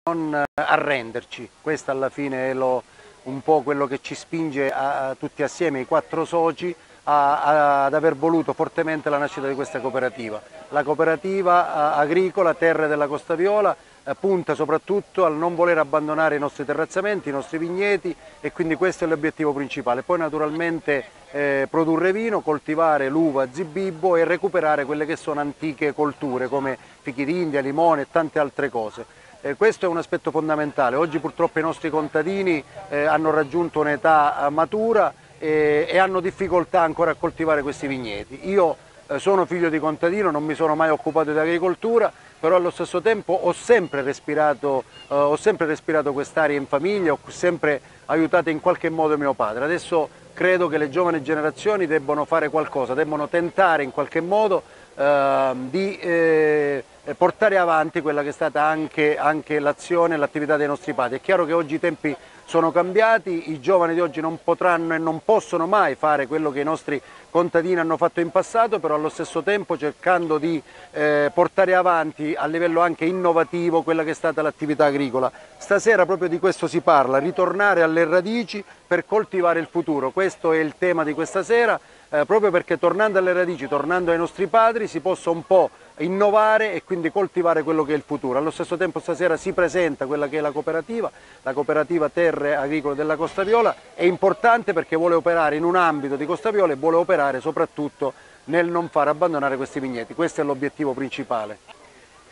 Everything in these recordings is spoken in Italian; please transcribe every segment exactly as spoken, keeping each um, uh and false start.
non arrenderci. Questo alla fine è lo, un po' quello che ci spinge a, a tutti assieme, i quattro soci, a, a, ad aver voluto fortemente la nascita di questa cooperativa. La cooperativa agricola Terre della Costa Viola eh, punta soprattutto al non voler abbandonare i nostri terrazzamenti, i nostri vigneti, e quindi questo è l'obiettivo principale. Poi naturalmente eh, produrre vino, coltivare l'uva Zibibbo e recuperare quelle che sono antiche colture come fichi d'India, limone e tante altre cose. Eh, questo è un aspetto fondamentale. Oggi purtroppo i nostri contadini eh, hanno raggiunto un'età eh, matura e, e hanno difficoltà ancora a coltivare questi vigneti. Io eh, sono figlio di contadino, non mi sono mai occupato di agricoltura, però allo stesso tempo ho sempre respirato, eh, ho sempre respirato quest'aria in famiglia, ho sempre aiutato in qualche modo mio padre. Adesso credo che le giovani generazioni debbano fare qualcosa, debbano tentare in qualche modo eh, di eh, portare avanti quella che è stata anche, anche l'azione e l'attività dei nostri padri. È chiaro che oggi i tempi sono cambiati, i giovani di oggi non potranno e non possono mai fare quello che i nostri contadini hanno fatto in passato, però allo stesso tempo cercando di eh, portare avanti a livello anche innovativo quella che è stata l'attività agricola. Stasera proprio di questo si parla, ritornare alle radici per coltivare il futuro. Questo è il tema di questa sera, eh, proprio perché tornando alle radici, tornando ai nostri padri, si possa un po' innovare e quindi coltivare quello che è il futuro. Allo stesso tempo stasera si presenta quella che è la cooperativa, la cooperativa Terre Agricole della Costa Viola. È importante perché vuole operare in un ambito di Costa Viola e vuole operare soprattutto nel non far abbandonare questi vigneti. Questo è l'obiettivo principale. È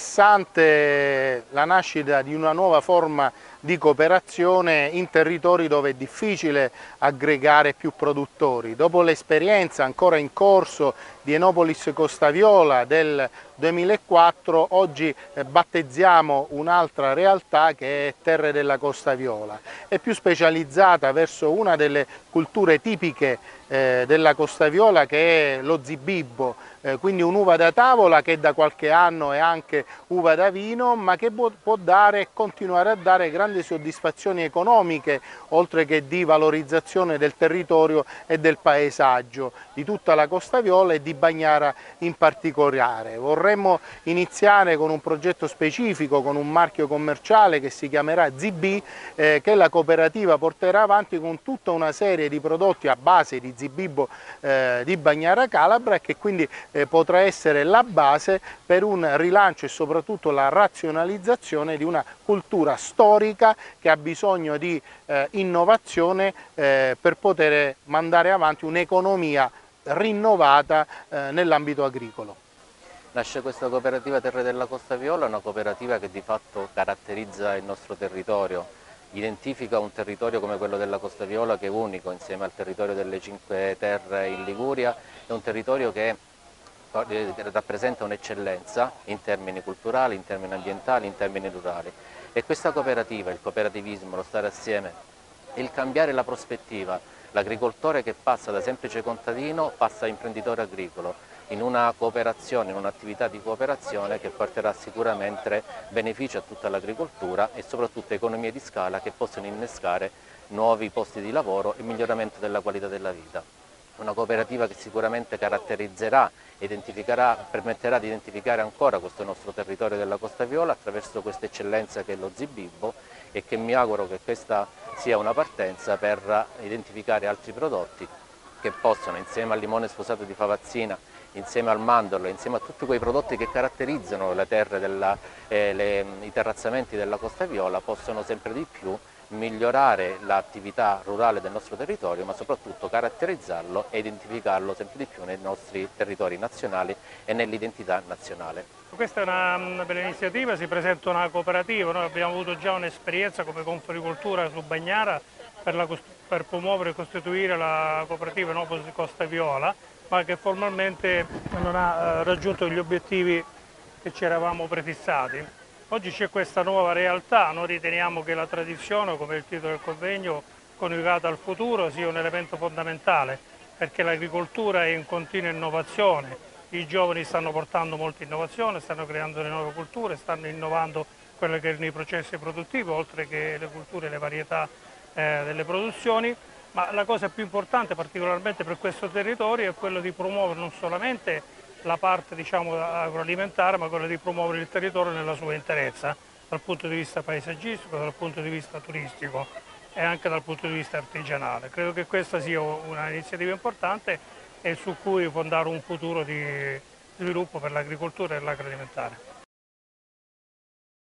interessante la nascita di una nuova forma di cooperazione in territori dove è difficile aggregare più produttori. Dopo l'esperienza ancora in corso di Enopolis Costa Viola del duemilaquattro, oggi battezziamo un'altra realtà che è Terre della Costa Viola. È più specializzata verso una delle culture tipiche eh, della Costa Viola, che è lo zibibbo, eh, quindi un'uva da tavola che da qualche anno è anche uva da vino, ma che può, può dare e continuare a dare grandi soddisfazioni economiche, oltre che di valorizzazione del territorio e del paesaggio di tutta la Costa Viola e di Bagnara in particolare. Vorremmo iniziare con un progetto specifico, con un marchio commerciale che si chiamerà Z B, eh, che la cooperativa porterà avanti con tutta una serie di prodotti a base di zibibbo eh, di Bagnara Calabra, e che quindi eh, potrà essere la base per un rilancio e soprattutto la razionalizzazione di una cultura storica che ha bisogno di eh, innovazione eh, per poter mandare avanti un'economia rinnovata eh, nell'ambito agricolo. Nasce questa cooperativa Terre della Costa Viola, una cooperativa che di fatto caratterizza il nostro territorio, identifica un territorio come quello della Costa Viola che è unico insieme al territorio delle Cinque Terre in Liguria, è un territorio che rappresenta un'eccellenza in termini culturali, in termini ambientali, in termini rurali. E questa cooperativa, il cooperativismo, lo stare assieme, il cambiare la prospettiva, l'agricoltore che passa da semplice contadino passa a imprenditore agricolo, in una cooperazione, in un'attività di cooperazione che porterà sicuramente beneficio a tutta l'agricoltura e soprattutto economie di scala che possono innescare nuovi posti di lavoro e miglioramento della qualità della vita. Una cooperativa che sicuramente caratterizzerà e identificherà, permetterà di identificare ancora questo nostro territorio della Costa Viola attraverso questa eccellenza che è lo zibibbo, e che mi auguro che questa sia una partenza per identificare altri prodotti che possono, insieme al limone sposato di Favazzina, insieme al mandorlo, insieme a tutti quei prodotti che caratterizzano le terre della, eh, le, i terrazzamenti della Costa Viola, possono sempre di più migliorare l'attività rurale del nostro territorio, ma soprattutto caratterizzarlo e identificarlo sempre di più nei nostri territori nazionali e nell'identità nazionale. Questa è una, una bella iniziativa, si presenta una cooperativa, noi abbiamo avuto già un'esperienza come Confagricoltura su Bagnara per, la, per promuovere e costituire la cooperativa Enopolis Costa Viola, ma che formalmente non ha eh, raggiunto gli obiettivi che ci eravamo prefissati. Oggi c'è questa nuova realtà, noi riteniamo che la tradizione, come il titolo del convegno, coniugata al futuro, sia un elemento fondamentale, perché l'agricoltura è in continua innovazione, i giovani stanno portando molta innovazione, stanno creando le nuove culture, stanno innovando quelli che erano i processi produttivi, oltre che le culture e le varietà eh, delle produzioni, ma la cosa più importante, particolarmente per questo territorio, è quello di promuovere non solamente la parte diciamo, agroalimentare, ma quella di promuovere il territorio nella sua interezza. dal punto di vista paesaggistico, dal punto di vista turistico e anche dal punto di vista artigianale. Credo che questa sia un'iniziativa importante e su cui può dare un futuro di sviluppo per l'agricoltura e l'agroalimentare.